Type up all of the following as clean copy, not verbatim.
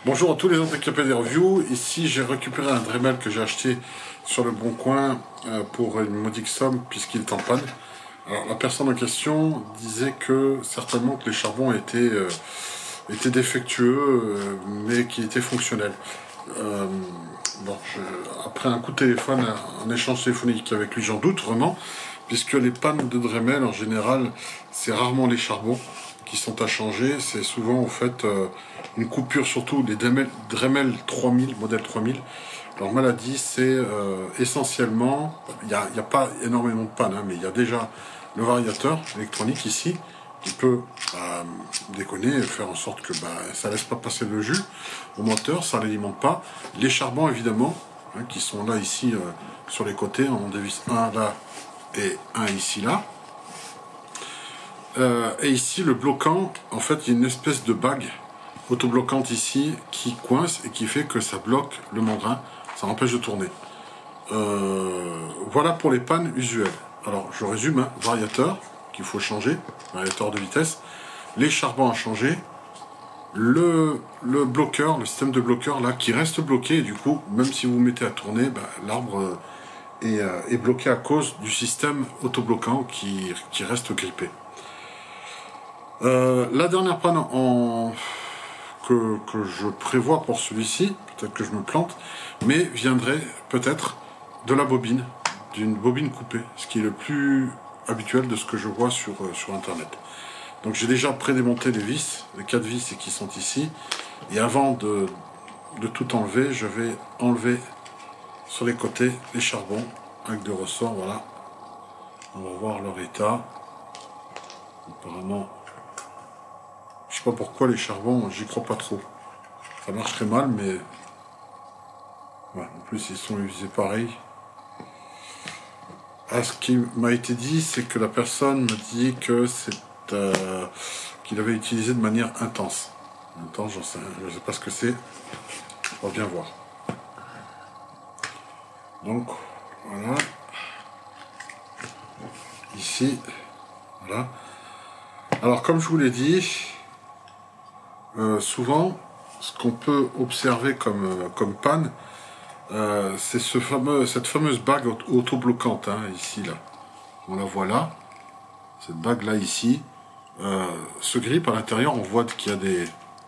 Bonjour à tous les handicapés des reviews. Ici, j'ai récupéré un Dremel que j'ai acheté sur le Bon Coin pour une modique somme puisqu'il est en panne. Alors, la personne en question disait que certainement que les charbons étaient défectueux, mais qui étaient fonctionnels. Après un coup de téléphone, un échange téléphonique avec lui, j'en doute vraiment, puisque les pannes de Dremel, en général, c'est rarement les charbons qui sont à changer, c'est souvent en fait une coupure, surtout les Dremel 3000, modèle 3000. Leur maladie, c'est essentiellement, il n'y a pas énormément de pannes, mais il y a déjà le variateur électronique ici, qui peut déconner et faire en sorte que ça laisse pas passer le jus au moteur, ça l'alimente pas. Les charbons évidemment, qui sont là ici sur les côtés, on en dévisse un là et un ici là. Et ici le bloquant, en fait il y a une espèce de bague autobloquante ici qui coince et qui fait que ça bloque le membrane, ça empêche de tourner. Voilà pour les pannes usuelles. Alors je résume, variateur qu'il faut changer, variateur de vitesse, les charbons à changer, le bloqueur, le système de bloqueur là qui reste bloqué, et du coup même si vous mettez à tourner, l'arbre est bloqué à cause du système autobloquant qui reste grippé. La dernière panne que je prévois pour celui-ci, peut-être que je me plante, mais viendrait peut-être de la bobine, d'une bobine coupée, ce qui est le plus habituel de ce que je vois sur internet. Donc j'ai déjà prédémonté les vis, les 4 vis qui sont ici, et avant de tout enlever, je vais enlever sur les côtés les charbons avec des ressorts, voilà. On va voir leur état. Apparemment, je sais pas pourquoi les charbons, j'y crois pas trop. Ça marcherait mal, mais ouais, en plus ils sont usés pareil. Ce qui m'a été dit, c'est que la personne me dit que c'est qu'il avait utilisé de manière intense. En même temps, je sais pas ce que c'est. On va bien voir. Donc, voilà. Ici, voilà. Alors, comme je vous l'ai dit, souvent, ce qu'on peut observer comme panne, c'est cette fameuse bague autobloquante, ici, là. On la voit là. Cette bague là, ici, se grippe à l'intérieur. On voit qu'il y a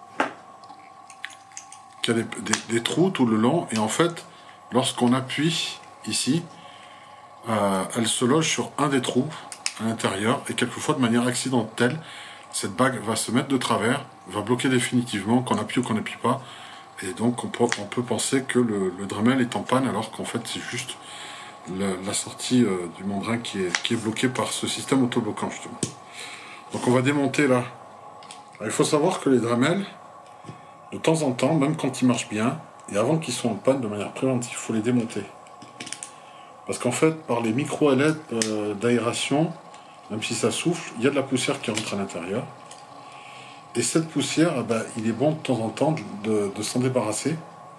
des trous tout le long. Et en fait, lorsqu'on appuie ici, elle se loge sur un des trous à l'intérieur. Et quelquefois, de manière accidentelle, cette bague va se mettre de travers, va bloquer définitivement, qu'on appuie ou qu'on n'appuie pas. Et donc, on peut penser que le Dremel est en panne, alors qu'en fait, c'est juste la sortie du membrane qui est bloquée par ce système autobloquant, justement. Donc, on va démonter là. Alors, il faut savoir que les Dremel, de temps en temps, même quand ils marchent bien, et avant qu'ils soient en panne, de manière préventive, il faut les démonter. Parce qu'en fait, par les micro-ailettes d'aération, même si ça souffle, il y a de la poussière qui rentre à l'intérieur. Et cette poussière, il est bon de temps en temps de s'en débarrasser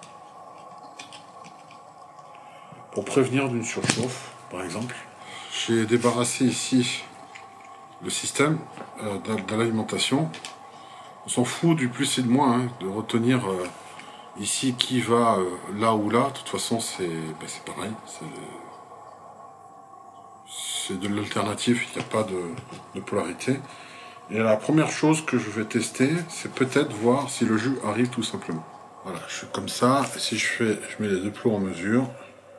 pour prévenir d'une surchauffe, par exemple. J'ai débarrassé ici le système de l'alimentation. On s'en fout du plus et du moins, de retenir ici qui va là ou là. De toute façon, c'est pareil. C'est de l'alternative, il n'y a pas de polarité. Et la première chose que je vais tester, c'est peut-être voir si le jus arrive tout simplement. Voilà, je suis comme ça. Et si je mets les deux plots en mesure.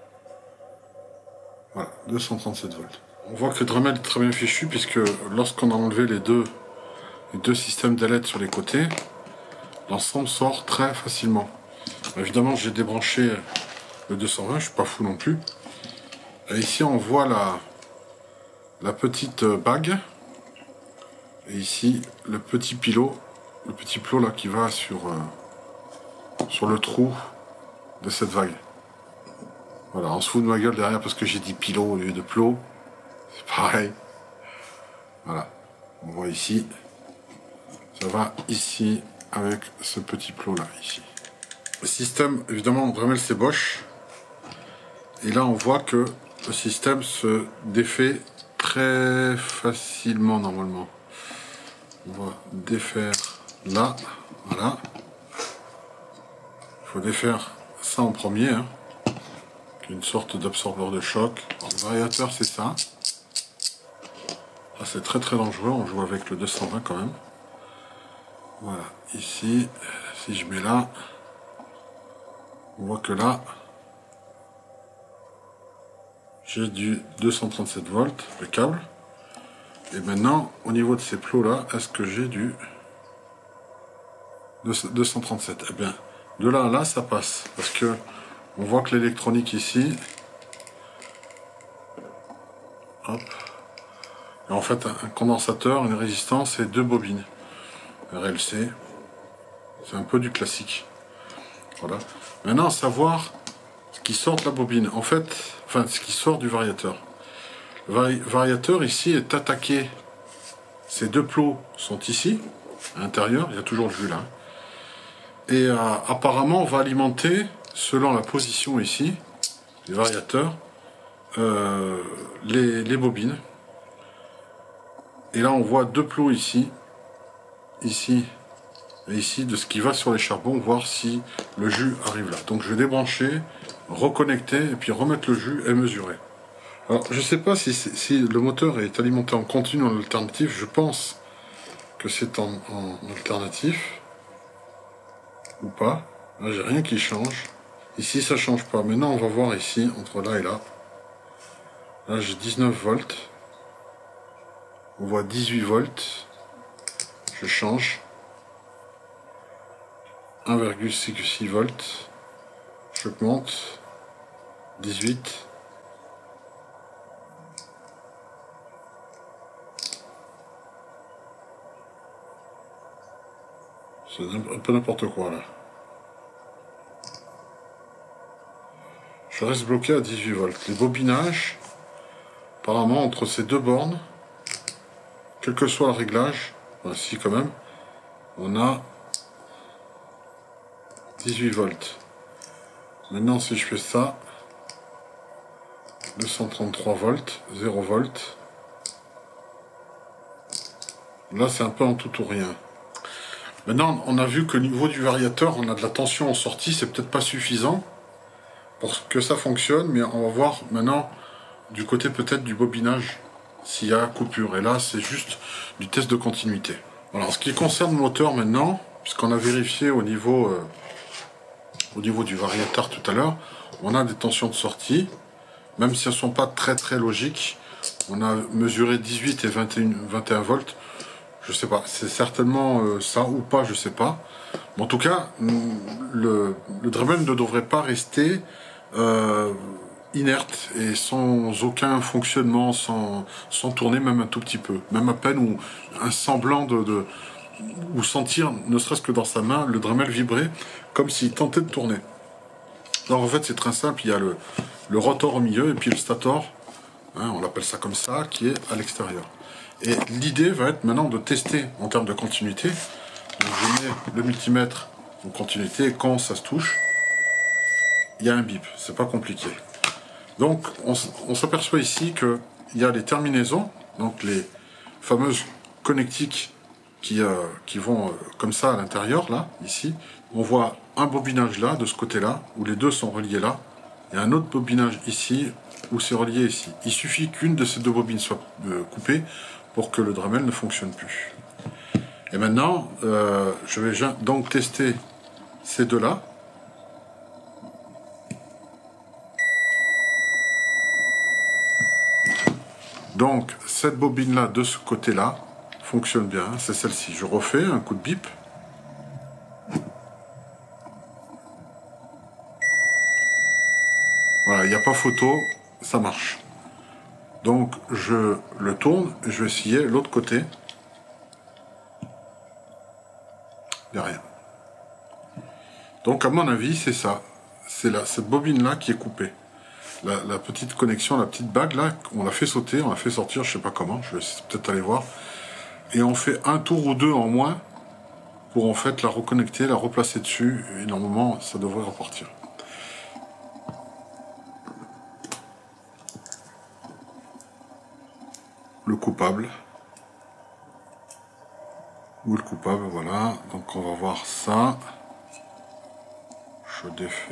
Voilà, 237 volts. On voit que le Dremel est très bien fichu, puisque lorsqu'on a enlevé les deux systèmes d'ailettes sur les côtés, l'ensemble sort très facilement. Évidemment, j'ai débranché le 220, je suis pas fou non plus. Et ici, on voit la petite bague. Et ici, le petit plot là qui va sur le trou de cette vague. Voilà, on se fout de ma gueule derrière parce que j'ai dit pilot au lieu de plot. C'est pareil. Voilà, on voit ici. Ça va ici avec ce petit plot là, ici. Le système, évidemment, Dremel c'est Bosch. Et là, on voit que le système se défait très facilement normalement. On va défaire là, voilà. faut défaire ça en premier, hein, une sorte d'absorbeur de choc. Alors, le variateur, c'est ça. Ah, c'est très très dangereux, on joue avec le 220 quand même. Voilà, ici, si je mets là, on voit que là, j'ai du 237 volts, le câble. Et maintenant, au niveau de ces plots là, est-ce que j'ai du 237? Eh bien, de là à là, ça passe. Parce que on voit que l'électronique ici, hop, et en fait, un condensateur, une résistance et deux bobines. RLC, c'est un peu du classique. Voilà. Maintenant, savoir ce qui sort de la bobine. En fait, enfin, ce qui sort du variateur. Le variateur ici est attaqué. Ces deux plots sont ici, à l'intérieur. Il y a toujours le jus là. Et apparemment, on va alimenter, selon la position ici, du variateur, les bobines. Et là, on voit deux plots ici, ici et ici, de ce qui va sur les charbons, voir si le jus arrive là. Donc je vais débrancher, reconnecter, et puis remettre le jus et mesurer. Alors, je ne sais pas si le moteur est alimenté en continu ou en alternatif. Je pense que c'est en alternatif. Ou pas. Là, j'ai rien qui change. Ici, ça change pas. Maintenant, on va voir ici, entre là et là. Là, j'ai 19 volts. On voit 18 volts. Je change. 1,6 volts. J'augmente. 18. C'est un peu n'importe quoi là. Je reste bloqué à 18 volts. Les bobinages, apparemment entre ces deux bornes, quel que soit le réglage, ici quand même, on a 18 volts. Maintenant si je fais ça, 233 volts, 0 volts. Là c'est un peu en tout ou rien. Maintenant on a vu que au niveau du variateur, on a de la tension en sortie, c'est peut-être pas suffisant pour que ça fonctionne, mais on va voir maintenant du côté peut-être du bobinage s'il y a coupure. Et là c'est juste du test de continuité. Alors, en ce qui concerne le moteur maintenant, puisqu'on a vérifié au niveau du variateur tout à l'heure, on a des tensions de sortie, même si elles ne sont pas très très logiques. On a mesuré 18 et 21 volts. Je sais pas, c'est certainement ça ou pas, je sais pas. Mais en tout cas, le Dremel ne devrait pas rester inerte et sans aucun fonctionnement, sans tourner même un tout petit peu, même à peine, ou un semblant ou sentir, ne serait-ce que dans sa main, le Dremel vibrer comme s'il tentait de tourner. Alors en fait c'est très simple, il y a le rotor au milieu et puis le stator, hein, on l'appelle ça comme ça, qui est à l'extérieur. Et l'idée va être maintenant de tester en termes de continuité. Donc je mets le multimètre en continuité et quand ça se touche, il y a un bip, c'est pas compliqué. Donc on s'aperçoit ici qu'il y a les terminaisons, donc les fameuses connectiques qui vont comme ça à l'intérieur, là, ici. On voit un bobinage là, de ce côté-là, où les deux sont reliés là, et un autre bobinage ici, où c'est relié ici. Il suffit qu'une de ces deux bobines soit coupée pour que le Dremel ne fonctionne plus. Et maintenant, je vais donc tester ces deux-là. Donc, cette bobine-là, de ce côté-là, fonctionne bien, c'est celle-ci. Je refais un coup de bip. Voilà, il n'y a pas photo, ça marche. Donc, je le tourne, je vais essayer l'autre côté. Il n'y a rien. Donc, à mon avis, c'est ça. C'est cette bobine-là qui est coupée. La petite connexion, la petite bague là, on l'a fait sauter, on l'a fait sortir, je sais pas comment, je vais peut-être aller voir. Et on fait un tour ou deux en moins pour en fait la reconnecter, la replacer dessus, et normalement ça devrait repartir. Le coupable. Ou le coupable, voilà. Donc on va voir ça. je défais.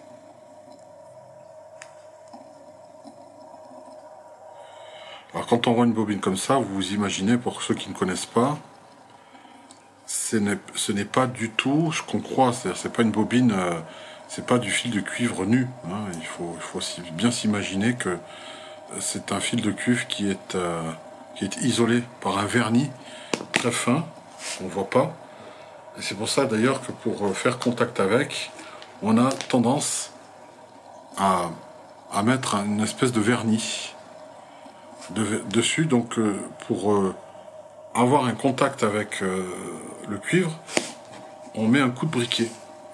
Alors quand on voit une bobine comme ça, vous vous imaginez, pour ceux qui ne connaissent pas, ce n'est pas du tout ce qu'on croit, c'est-à-dire c'est pas une bobine, c'est pas du fil de cuivre nu, hein. Il faut bien s'imaginer que c'est un fil de cuivre qui est isolé par un vernis très fin, on ne voit pas, et c'est pour ça d'ailleurs que pour faire contact avec, on a tendance à mettre une espèce de vernis dessus, donc pour avoir un contact avec le cuivre, on met un coup de briquet.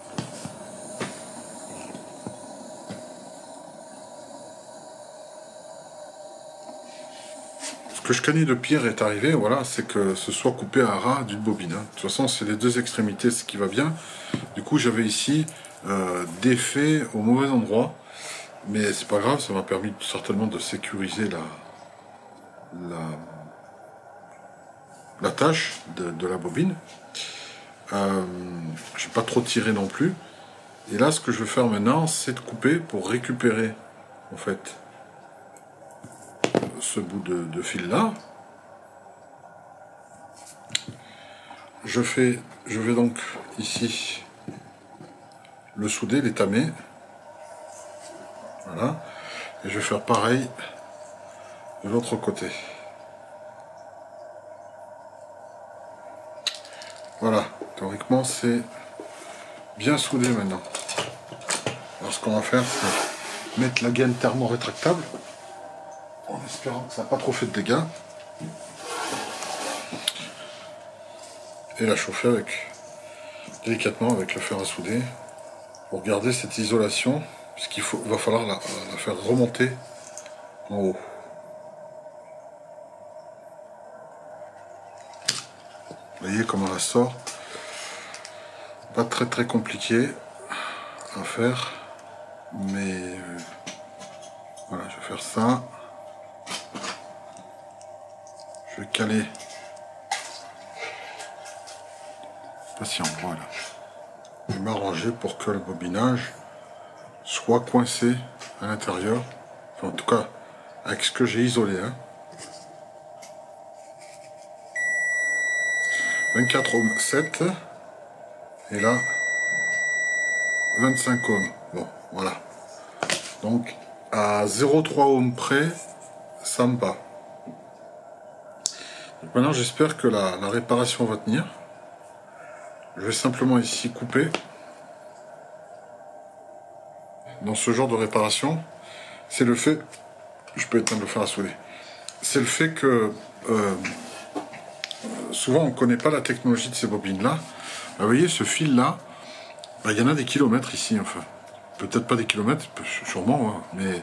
Ce que je craignais de pire est arrivé, voilà, c'est que ce soit coupé à ras d'une bobine. Hein. De toute façon, c'est les deux extrémités, ce qui va bien. Du coup, j'avais ici défait au mauvais endroit, mais c'est pas grave, ça m'a permis certainement de sécuriser la tâche de la bobine. Je n'ai pas trop tiré non plus. Et là, ce que je vais faire maintenant, c'est de couper pour récupérer, en fait, ce bout de fil là. Je vais donc ici le souder, l'étamer. Voilà. Et je vais faire pareil de l'autre côté. Voilà. Théoriquement, c'est bien soudé maintenant. Alors, ce qu'on va faire, c'est mettre la gaine thermo-rétractable en espérant que ça n'a pas trop fait de dégâts. Et la chauffer délicatement avec le fer à souder pour garder cette isolation, puisqu'il va falloir la faire remonter en haut. Vous voyez comment elle sort. Pas très compliqué à faire, mais voilà, je vais faire ça. Je vais caler cet endroit là. Je vais m'arranger pour que le bobinage soit coincé à l'intérieur, enfin, en tout cas avec ce que j'ai isolé. Hein. 24 ohms 7 et là 25 ohms. Bon, voilà. Donc à 0,3 ohms près, ça me bat. Donc maintenant, j'espère que la réparation va tenir. Je vais simplement ici couper. Dans ce genre de réparation, c'est le fait, je peux éteindre le fer à souder, c'est le fait que souvent on ne connaît pas la technologie de ces bobines là. Vous voyez ce fil là, il y en a des kilomètres ici, enfin peut-être pas des kilomètres, sûrement, hein, mais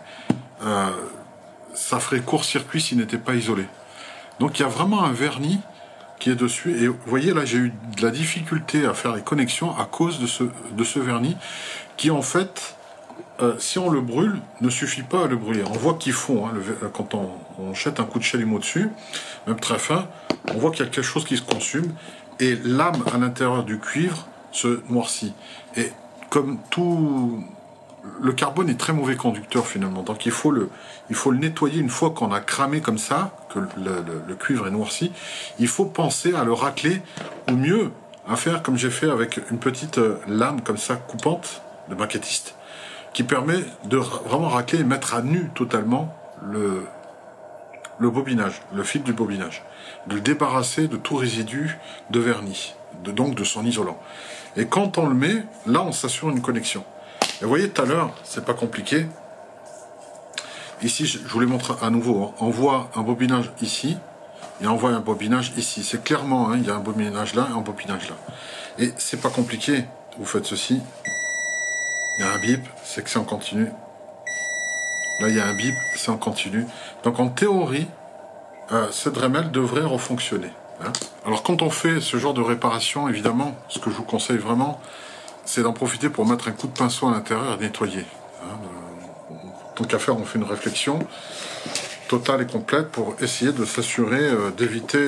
ça ferait court-circuit s'il n'était pas isolé. Donc il y a vraiment un vernis qui est dessus, et vous voyez là j'ai eu de la difficulté à faire les connexions à cause de ce vernis qui en fait, si on le brûle, ne suffit pas à le brûler. On voit qu'il fond, hein, quand on jette un coup de chalumeau dessus, même très fin, on voit qu'il y a quelque chose qui se consume, et l'âme à l'intérieur du cuivre se noircit. Et comme tout... Le carbone est très mauvais conducteur finalement, donc il faut le nettoyer une fois qu'on a cramé comme ça, que le cuivre est noirci. Il faut penser à le racler, ou mieux, à faire comme j'ai fait avec une petite lame comme ça, coupante, de maquettiste, qui permet de vraiment racler et mettre à nu totalement le bobinage, le fil du bobinage, de le débarrasser de tout résidu de vernis, donc de son isolant. Et quand on le met, là on s'assure une connexion. Et vous voyez tout à l'heure, c'est pas compliqué. Ici, je vous les montre à nouveau. Hein. On voit un bobinage ici, et on voit un bobinage ici. C'est clairement, hein, il y a un bobinage là et un bobinage là. Et c'est pas compliqué. Vous faites ceci. Il y a un bip, c'est que c'est en continu. Là, il y a un bip, c'est en continu. Donc en théorie, ce Dremel devrait refonctionner. Hein. Alors quand on fait ce genre de réparation, évidemment, ce que je vous conseille vraiment, c'est d'en profiter pour mettre un coup de pinceau à l'intérieur et nettoyer. Hein. Tant qu'à faire, on fait une réflexion totale et complète pour essayer de s'assurer d'éviter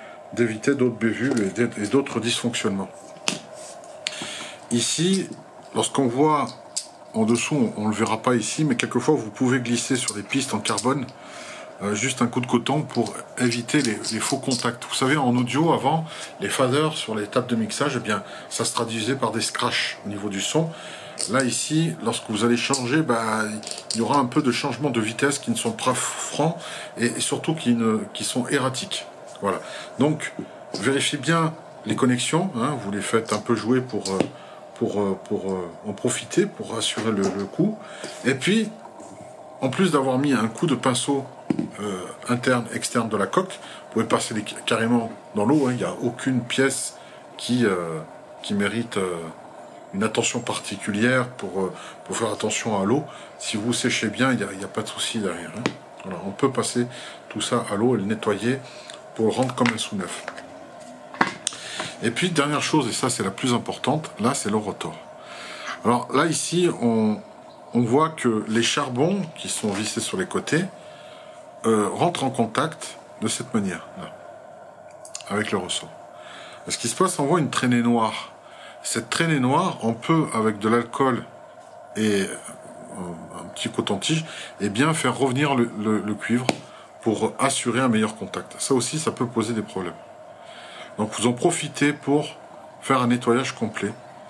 d'autres bévues et d'autres dysfonctionnements. Ici, lorsqu'on voit en dessous, on ne le verra pas ici, mais quelquefois vous pouvez glisser sur des pistes en carbone juste un coup de coton pour éviter les faux contacts. Vous savez, en audio, avant, les faders sur les tables de mixage, eh bien, ça se traduisait par des scratchs au niveau du son. Là, ici, lorsque vous allez changer, il y aura un peu de changement de vitesse qui ne sont pas francs et surtout qui sont erratiques. Voilà. Donc, vérifiez bien les connexions. Hein, vous les faites un peu jouer pour en profiter, pour assurer le coup. Et puis, en plus d'avoir mis un coup de pinceau interne, externe de la coque, vous pouvez passer carrément dans l'eau. Hein, il n'y a aucune pièce qui mérite une attention particulière pour faire attention à l'eau. Si vous séchez bien, il n'y a pas de souci derrière. Hein. Voilà, on peut passer tout ça à l'eau et le nettoyer pour le rendre comme un sous-neuf. Et puis, dernière chose, et ça c'est la plus importante, là c'est le rotor. Alors là ici, on voit que les charbons qui sont vissés sur les côtés rentrent en contact de cette manière, là, avec le ressort. Et ce qui se passe, on voit une traînée noire. Cette traînée noire, on peut, avec de l'alcool et un petit coton-tige, eh bien faire revenir le cuivre pour assurer un meilleur contact. Ça aussi, ça peut poser des problèmes. Donc vous en profitez pour faire un nettoyage complet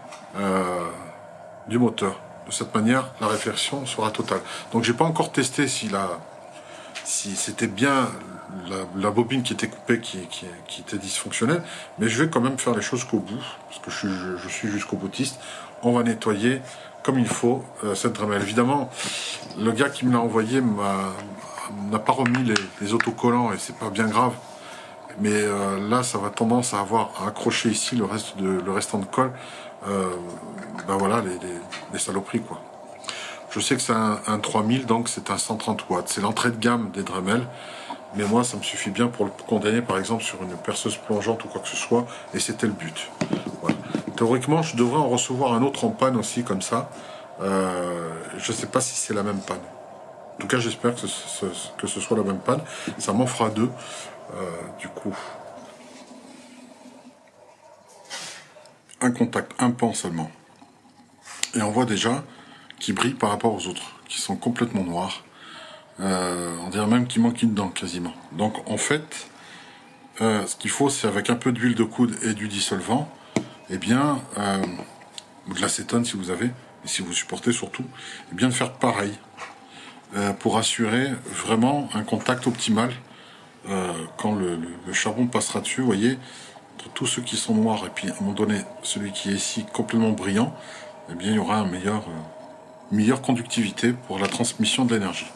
du moteur. De cette manière, la réflexion sera totale. Donc j'ai pas encore testé si c'était bien la bobine qui était coupée qui était dysfonctionnelle, mais je vais quand même faire les choses jusqu'au bout, parce que je suis jusqu'au boutiste. On va nettoyer comme il faut cette Dremel. Évidemment, le gars qui me l'a envoyé n'a pas remis les autocollants et c'est pas bien grave. Mais là, ça va tendance à accrocher ici le restant de colle. Voilà, les saloperies, quoi. Je sais que c'est un 3000, donc c'est un 130 watts. C'est l'entrée de gamme des Dremel. Mais moi, ça me suffit bien pour le condamner, par exemple, sur une perceuse plongeante ou quoi que ce soit. Et c'était le but. Voilà. Théoriquement, je devrais en recevoir un autre en panne aussi, comme ça. Je ne sais pas si c'est la même panne. En tout cas, j'espère que ce soit la même panne. Ça m'en fera deux. Du coup, un contact, un pan seulement. Et on voit déjà qu'il brille par rapport aux autres, qui sont complètement noirs. On dirait même qu'il manque une dent quasiment. Donc en fait, ce qu'il faut, c'est avec un peu d'huile de coude et du dissolvant, eh bien, ou de l'acétone si vous avez, et si vous supportez surtout, eh bien de faire pareil pour assurer vraiment un contact optimal quand le charbon passera dessus. Vous voyez, entre tous ceux qui sont noirs et puis à un moment donné celui qui est ici complètement brillant, eh bien il y aura une meilleure conductivité pour la transmission de l'énergie.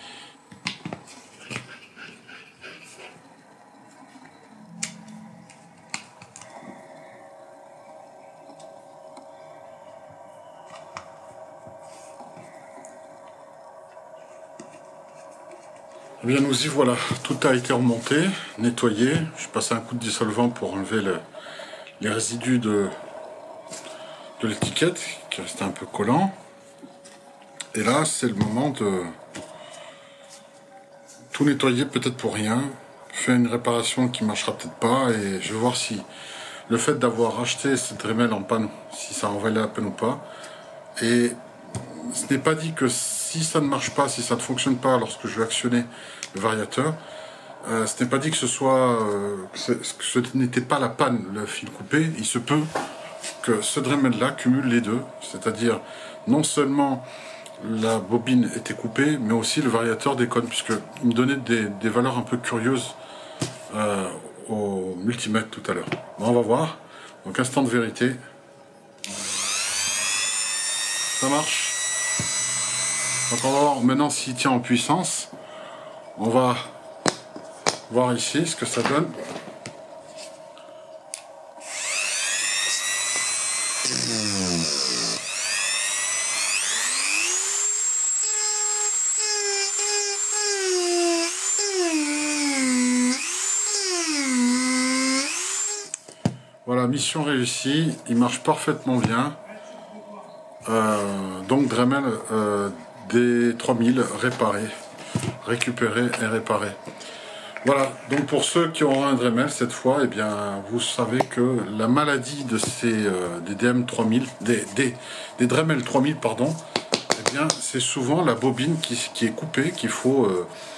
Eh bien nous y voilà, tout a été remonté, nettoyé. Je passe un coup de dissolvant pour enlever les résidus de l'étiquette qui restait un peu collant. Et là c'est le moment de tout nettoyer, peut-être pour rien, faire une réparation qui marchera peut-être pas, et je vais voir si le fait d'avoir acheté cette Dremel en panne, si ça en valait la peine ou pas. Et ce n'est pas dit que si ça ne marche pas, si ça ne fonctionne pas lorsque je vais actionner le variateur, ce n'est pas dit que ce n'était pas la panne, le fil coupé. Il se peut que ce Dremel là cumule les deux, c'est-à-dire non seulement la bobine était coupée, mais aussi le variateur déconne, puisqu'il me donnait des valeurs un peu curieuses au multimètre tout à l'heure. On va voir. Donc instant de vérité. Ça marche. Donc on va voir maintenant s'il tient en puissance. On va voir ici ce que ça donne. Voilà, mission réussie. Il marche parfaitement bien. Donc Dremel D3000 réparé, récupéré et réparé. Voilà, donc pour ceux qui auront un Dremel cette fois, eh bien, vous savez que la maladie de des DM3000, des Dremel 3000, pardon, eh bien, c'est souvent la bobine qui est coupée, qu'il faut,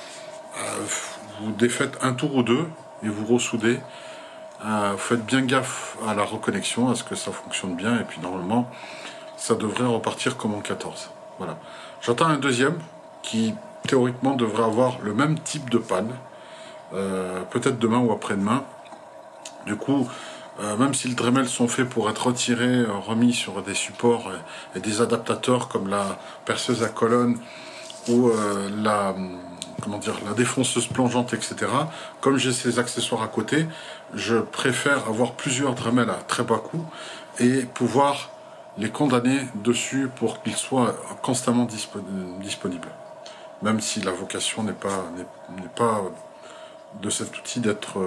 vous défaites un tour ou deux et vous ressoudez. Faites bien gaffe à la reconnexion, à ce que ça fonctionne bien, et puis normalement, ça devrait repartir comme en 14. Voilà. J'entends un deuxième qui, théoriquement, devrait avoir le même type de panne. Peut-être demain ou après-demain. Du coup, même si les Dremel sont faits pour être retirés, remis sur des supports et des adaptateurs comme la perceuse à colonne ou la défonceuse plongeante, etc. Comme j'ai ces accessoires à côté, je préfère avoir plusieurs Dremel à très bas coût et pouvoir les condamner dessus pour qu'ils soient constamment disponibles. Même si la vocation n'est pas de cet outil d'être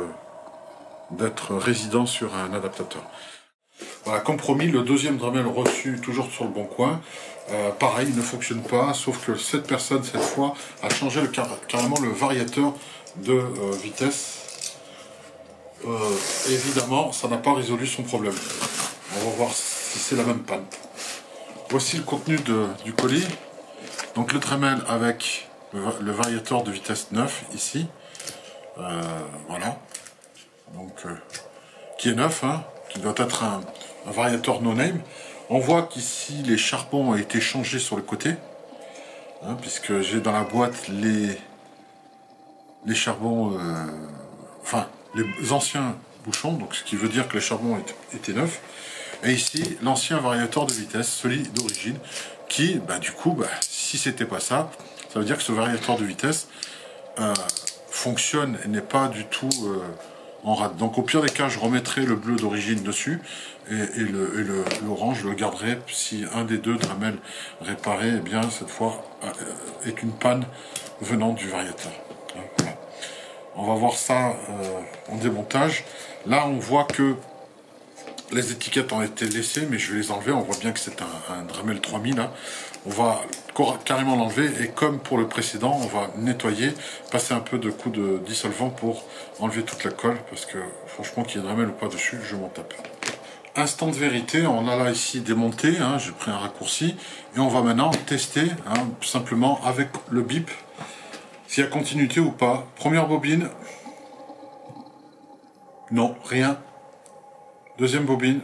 résident sur un adaptateur. Voilà, comme promis, le deuxième Dremel reçu toujours sur le bon coin, pareil, il ne fonctionne pas, sauf que cette personne, cette fois, a changé carrément le variateur de vitesse. Évidemment, ça n'a pas résolu son problème. On va voir si c'est la même panne. Voici le contenu du colis. Donc le Dremel avec le variateur de vitesse 9, ici. Voilà, donc qui est neuf, hein, qui doit être un variateur no name. On voit qu'ici les charbons ont été changés sur le côté, hein, puisque j'ai dans la boîte les charbons, enfin les anciens bouchons, donc ce qui veut dire que les charbons étaient neufs. Et ici l'ancien variateur de vitesse, celui d'origine, qui, du coup, si c'était pas ça, ça veut dire que ce variateur de vitesse fonctionne et n'est pas du tout en rade. Donc au pire des cas, je remettrai le bleu d'origine dessus et l'orange, je le garderai si un des deux Dremel réparé, eh bien cette fois est une panne venant du variateur. Voilà. On va voir ça en démontage. Là, on voit que les étiquettes ont été laissées, mais je vais les enlever. On voit bien que c'est un Dremel 3000. Hein. On va carrément l'enlever et comme pour le précédent, on va nettoyer, passer un peu de coup de dissolvant pour enlever toute la colle, parce que franchement, qu'il y ait Dremel ou pas dessus, je m'en tape. Instant de vérité, on a là ici démonté, hein, j'ai pris un raccourci, et on va maintenant tester, hein, simplement avec le bip, s'il y a continuité ou pas. Première bobine, non, rien. Deuxième bobine,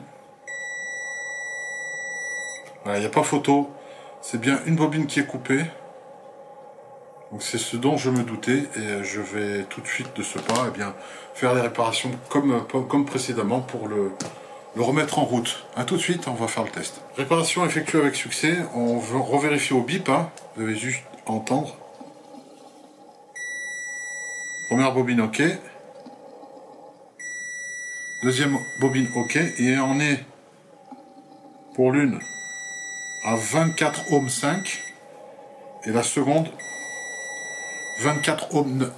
voilà, il n'y a pas photo, c'est bien une bobine qui est coupée. Donc c'est ce dont je me doutais et je vais tout de suite de ce pas faire les réparations comme précédemment pour le remettre en route. A tout de suite, on va faire le test. Réparation effectuée avec succès, on veut revérifier au bip, hein. Vous devez juste entendre. Première bobine OK. Deuxième bobine OK et on est pour l'une à 24 ohms 5 et la seconde 24 ohms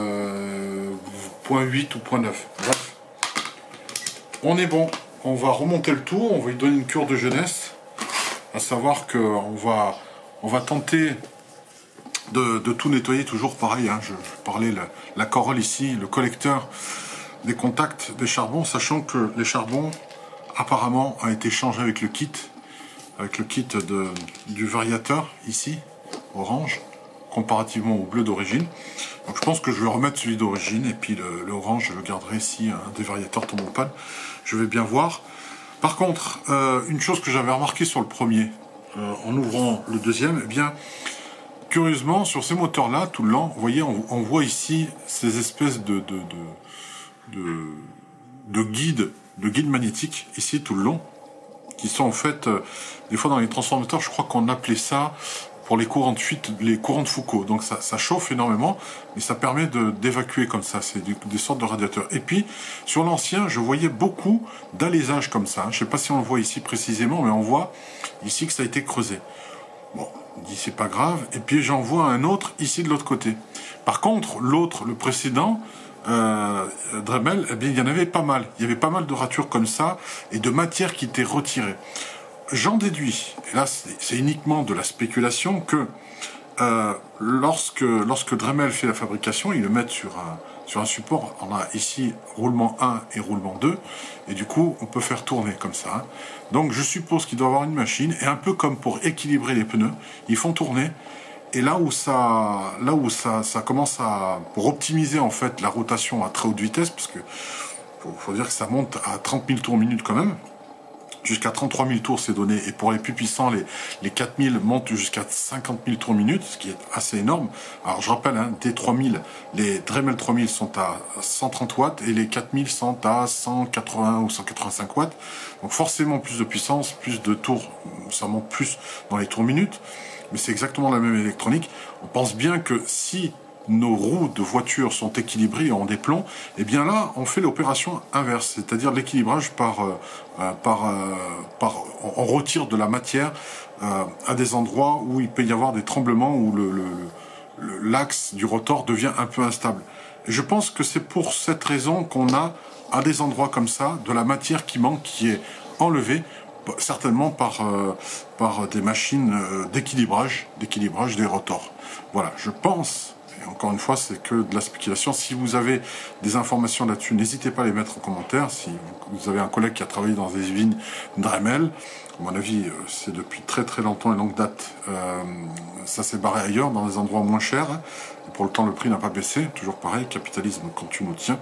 .8 ou .9. Bref, on est bon. On va remonter le tout. On va lui donner une cure de jeunesse, à savoir que on va tenter de tout nettoyer. Toujours pareil. Hein, je parlais la corolle ici, le collecteur des contacts des charbons, sachant que les charbons apparemment a été changé avec le kit du variateur ici, orange, comparativement au bleu d'origine. Donc je pense que je vais remettre celui d'origine et puis l'orange je le garderai si un des variateurs tombe en panne. Je vais bien voir. Par contre, une chose que j'avais remarqué sur le premier, en ouvrant le deuxième, eh bien, curieusement, sur ces moteurs-là, tout le long, vous voyez, on voit ici ces espèces de guides magnétiques, ici tout le long, qui sont en fait, des fois dans les transformateurs, je crois qu'on appelait ça, pour les courants de fuite, les courants de Foucault. Donc ça chauffe énormément, mais ça permet d'évacuer comme ça, c'est des sortes de radiateurs. Et puis, sur l'ancien, je voyais beaucoup d'alésage comme ça. Je ne sais pas si on le voit ici précisément, mais on voit ici que ça a été creusé. Bon, on dit c'est pas grave. Et puis j'en vois un autre ici de l'autre côté. Par contre, l'autre, le précédent, Dremel, eh bien, il y en avait pas mal. Il y avait pas mal de ratures comme ça et de matière qui était retirée. J'en déduis, et là c'est uniquement de la spéculation, que lorsque Dremel fait la fabrication, ils le mettent sur Sur un support, on a ici roulement 1 et roulement 2, et du coup, on peut faire tourner comme ça. Hein. Donc, je suppose qu'il doit y avoir une machine, et un peu comme pour équilibrer les pneus, ils font tourner. Et là où ça commence à, pour optimiser en fait la rotation à très haute vitesse, parce que faut dire que ça monte à 30 000 tours minute quand même. Jusqu'à 33 000 tours, c'est donné. Et pour les plus puissants, les 4 000 montent jusqu'à 50 000 tours minute, ce qui est assez énorme. Alors, je rappelle, hein, des 3 000, les Dremel 3000 sont à 130 watts et les 4 000 sont à 180 ou 185 watts. Donc, forcément, plus de puissance, plus de tours, ça monte plus dans les tours minute. Mais c'est exactement la même électronique. On pense bien que si nos roues de voiture sont équilibrées et ont des plombs, et bien là, on fait l'opération inverse, c'est-à-dire l'équilibrage on retire de la matière à des endroits où il peut y avoir des tremblements, où l'axe du rotor devient un peu instable. Et je pense que c'est pour cette raison qu'on a, à des endroits comme ça, de la matière qui manque, qui est enlevée, certainement par des machines d'équilibrage des rotors. Voilà, je pense. Et encore une fois, c'est que de la spéculation. Si vous avez des informations là-dessus, n'hésitez pas à les mettre en commentaire. Si vous avez un collègue qui a travaillé dans des usines Dremel, à mon avis, c'est depuis très très longtemps et longue date. Ça s'est barré ailleurs, dans des endroits moins chers. Et pour le temps, le prix n'a pas baissé. Toujours pareil, capitalisme quand tu nous tiens.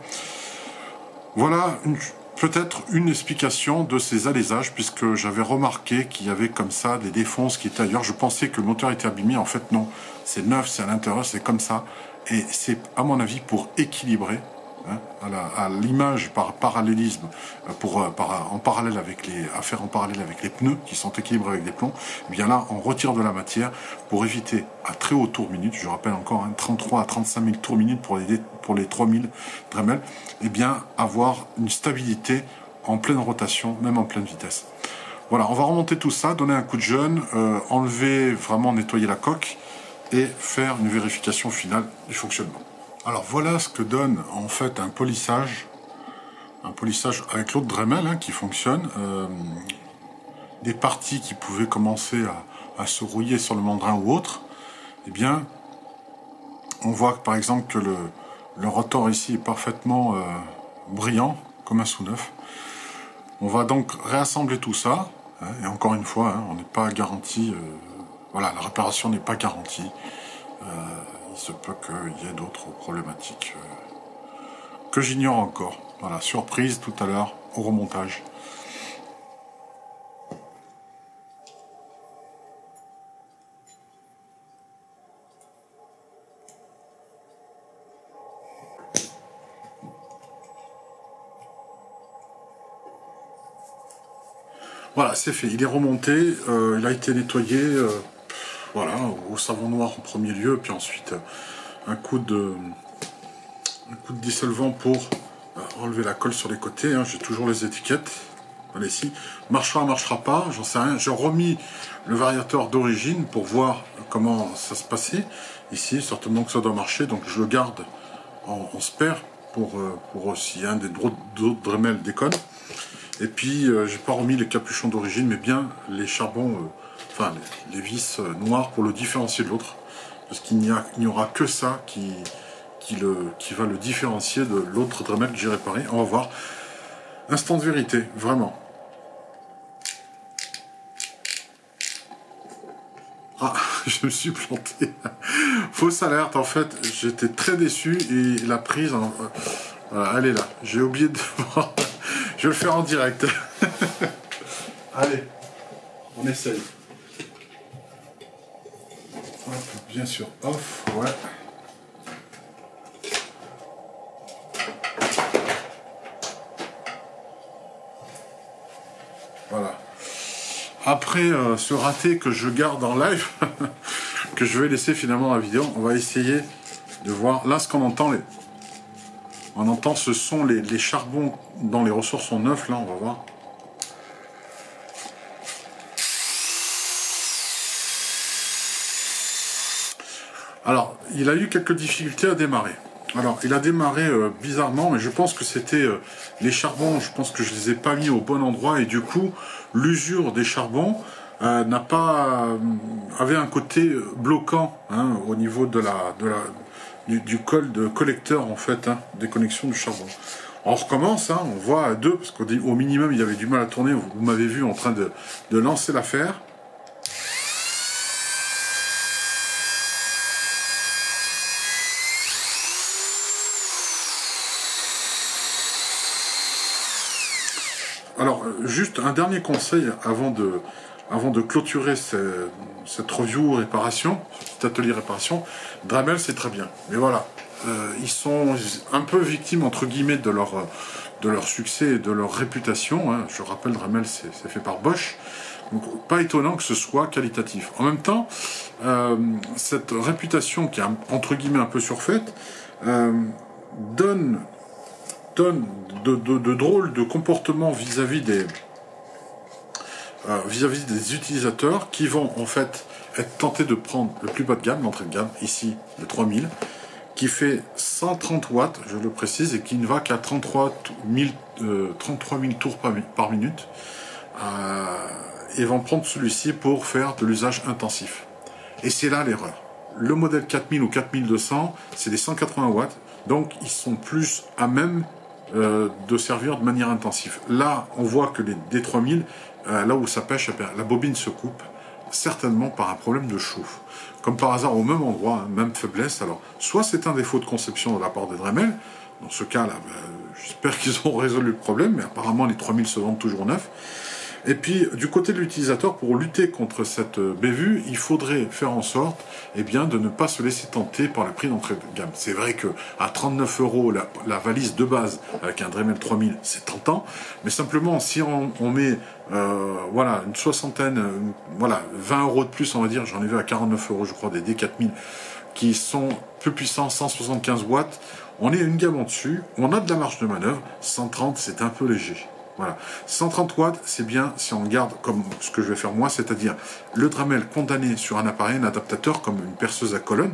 Voilà peut-être une explication de ces alaisages, puisque j'avais remarqué qu'il y avait comme ça des défonces qui étaient ailleurs. Je pensais que le moteur était abîmé, en fait non. C'est neuf, c'est à l'intérieur, c'est comme ça. Et c'est à mon avis pour équilibrer, hein, à l'image par parallélisme, en parallèle avec à faire en parallèle avec les pneus qui sont équilibrés avec des plombs. Et bien là, on retire de la matière pour éviter à très haut tour minute, je rappelle encore, hein, 33 à 35 000 tours minute pour les 3000 Dremel, et bien avoir une stabilité en pleine rotation, même en pleine vitesse. Voilà, on va remonter tout ça, donner un coup de jeune, enlever, vraiment nettoyer la coque et faire une vérification finale du fonctionnement. Alors voilà ce que donne en fait un polissage avec l'autre Dremel hein, qui fonctionne. Des parties qui pouvaient commencer à se rouiller sur le mandrin ou autre, eh bien, on voit par exemple que le rotor ici est parfaitement brillant, comme un sous-neuf. On va donc réassembler tout ça, hein, et encore une fois, hein, on n'est pas garanti, voilà, la réparation n'est pas garantie. Il se peut qu'il y ait d'autres problématiques que j'ignore encore. Voilà, surprise tout à l'heure au remontage. Voilà, c'est fait. Il est remonté, il a été nettoyé, voilà, au savon noir en premier lieu, puis ensuite un coup de dissolvant pour enlever la colle sur les côtés. Hein. J'ai toujours les étiquettes. Voilà ici. Marchera, marchera pas, j'en sais rien. J'ai remis le variateur d'origine pour voir comment ça se passait. Ici, certainement que ça doit marcher, donc je le garde en spare pour si un des d'autres Dremel déconne. Et puis, j'ai pas remis les capuchons d'origine, mais bien les charbons, enfin les vis noires pour le différencier de l'autre. Parce qu'il n'y aura que ça qui va le différencier de l'autre Dremel que j'ai réparé. On va voir. Instant de vérité, vraiment. Ah, je me suis planté. Fausse alerte, en fait, j'étais très déçu et la prise, voilà, elle est là. J'ai oublié de voir. Je vais le faire en direct. Allez, on essaye. Hop, bien sûr, off, ouais. Voilà. Après ce raté que je garde en live, que je vais laisser finalement dans la vidéo, on va essayer de voir. Là, ce qu'on entend, on entend ce son, les charbons dans les ressorts sont neufs, là, on va voir. Alors, il a eu quelques difficultés à démarrer. Alors, il a démarré bizarrement, mais je pense que c'était les charbons, je pense que je les ai pas mis au bon endroit, et du coup, l'usure des charbons avait un côté bloquant hein, au niveau de du col de collecteur en fait, hein, des connexions du charbon. On recommence, hein, on voit à 2, parce qu'au minimum il avait du mal à tourner, vous m'avez vu en train de lancer l'affaire. Alors, juste un dernier conseil avant de clôturer cette review réparation, cet atelier réparation. Dremel, c'est très bien, mais voilà, ils sont un peu victimes, entre guillemets, de leur succès et de leur réputation. Hein. Je rappelle, Dremel, c'est fait par Bosch, donc pas étonnant que ce soit qualitatif. En même temps, cette réputation qui est, entre guillemets, un peu surfaite, donne de drôles de comportements vis-à-vis des utilisateurs qui vont en fait être tentés de prendre le plus bas de gamme, l'entrée de gamme, ici le 3000, qui fait 130 watts, je le précise, et qui ne va qu'à 33 000 tours par minute, et vont prendre celui-ci pour faire de l'usage intensif. Et c'est là l'erreur. Le modèle 4000 ou 4200, c'est des 180 watts, donc ils sont plus à même de servir de manière intensive. Là, on voit que les D3000, là où ça pêche, la bobine se coupe, certainement par un problème de chauffe. Comme par hasard, au même endroit, hein, même faiblesse. Alors, soit c'est un défaut de conception de la part de Dremel, dans ce cas-là, j'espère qu'ils ont résolu le problème, mais apparemment les 3000 se vendent toujours neufs. Et puis, du côté de l'utilisateur, pour lutter contre cette bévue, il faudrait faire en sorte, eh bien, de ne pas se laisser tenter par le prix d'entrée de gamme. C'est vrai que à 39 € la valise de base avec un Dremel 3000, c'est tentant, mais simplement si on met, voilà, une soixantaine, voilà, 20 € de plus, on va dire, j'en ai vu à 49 € je crois, des D4000, qui sont plus puissants, 175 watts. On est une gamme en dessus, on a de la marge de manœuvre, 130 c'est un peu léger. Voilà, 130 watts, c'est bien si on garde comme ce que je vais faire moi, c'est-à-dire le Dremel condamné sur un appareil, un adaptateur comme une perceuse à colonne,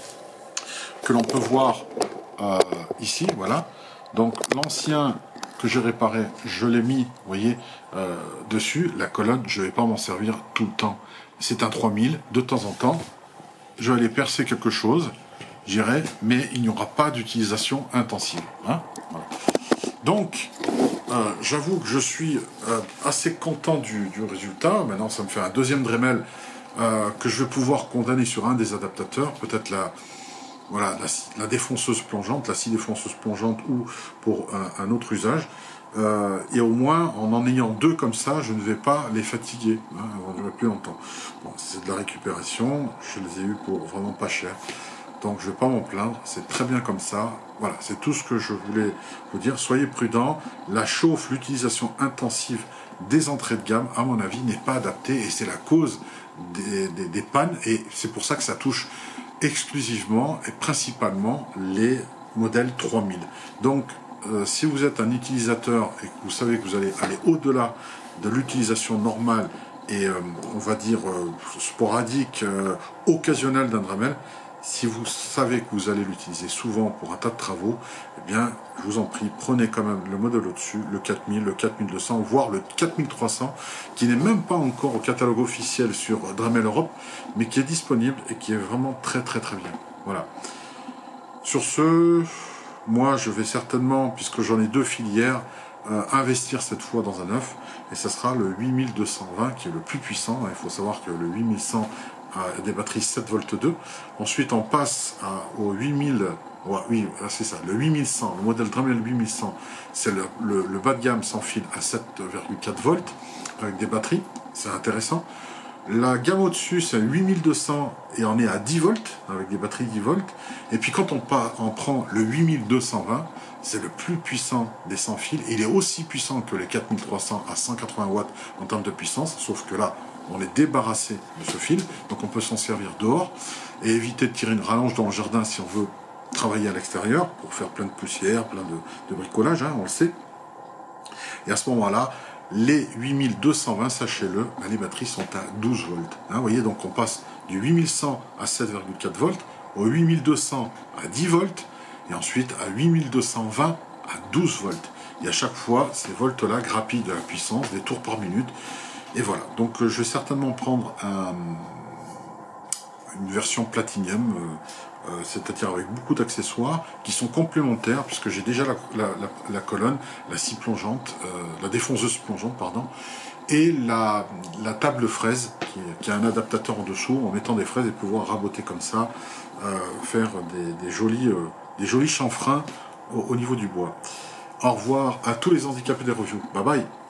que l'on peut voir ici, voilà. Donc l'ancien que j'ai réparé, je l'ai mis, vous voyez, dessus. La colonne, je ne vais pas m'en servir tout le temps. C'est un 3000, de temps en temps, je vais aller percer quelque chose, j'irai, mais il n'y aura pas d'utilisation intensive. Hein, voilà. Donc, j'avoue que je suis assez content du résultat. Maintenant, ça me fait un deuxième Dremel que je vais pouvoir condamner sur un des adaptateurs, peut-être la défonceuse plongeante, la scie défonceuse plongeante ou pour un autre usage. Et au moins, en ayant deux comme ça, je ne vais pas les fatiguer, hein, elles vont durer plus longtemps. Bon, c'est de la récupération, je les ai eu pour vraiment pas cher. Donc je ne vais pas m'en plaindre, c'est très bien comme ça. Voilà, c'est tout ce que je voulais vous dire. Soyez prudents, la chauffe, l'utilisation intensive des entrées de gamme, à mon avis, n'est pas adaptée et c'est la cause des pannes. Et c'est pour ça que ça touche exclusivement et principalement les modèles 3000. Donc, si vous êtes un utilisateur et que vous savez que vous allez aller au-delà de l'utilisation normale et on va dire sporadique, occasionnelle d'un Dremel, si vous savez que vous allez l'utiliser souvent pour un tas de travaux, eh bien, je vous en prie, prenez quand même le modèle au-dessus, le 4000, le 4200, voire le 4300, qui n'est même pas encore au catalogue officiel sur Dremel Europe, mais qui est disponible et qui est vraiment très très très bien. Voilà. Sur ce, moi je vais certainement, puisque j'en ai deux filières, investir cette fois dans un neuf, et ça sera le 8220 qui est le plus puissant. Il faut savoir que le 8100 a des batteries 7 volts 2. Ensuite on passe au 8000, ouais, oui c'est ça, le 8100, le modèle Dremel 8100, c'est le bas de gamme sans fil à 7,4 volts avec des batteries, c'est intéressant. La gamme au-dessus, c'est 8200 et on est à 10 volts, avec des batteries 10 volts. Et puis quand on prend le 8220, c'est le plus puissant des sans fil. Il est aussi puissant que les 4300 à 180 watts en termes de puissance, sauf que là, on est débarrassé de ce fil, donc on peut s'en servir dehors et éviter de tirer une rallonge dans le jardin si on veut travailler à l'extérieur, pour faire plein de poussière, plein de bricolage, hein, on le sait. Et à ce moment-là, les 8220, sachez-le, les batteries sont à 12 volts. Hein, vous voyez, donc on passe du 8100 à 7,4 volts, au 8200 à 10 volts, et ensuite à 8220 à 12 volts. Et à chaque fois, ces volts-là grappillent de la puissance, des tours par minute. Et voilà, donc je vais certainement prendre une version Platinum, c'est-à-dire avec beaucoup d'accessoires qui sont complémentaires, puisque j'ai déjà la colonne, la scie plongeante, la défonceuse plongeante, pardon, et la table fraise qui a un adaptateur en dessous en mettant des fraises et pouvoir raboter comme ça, faire des jolis chanfreins au niveau du bois. Au revoir à tous les handicapés des reviews. Bye bye.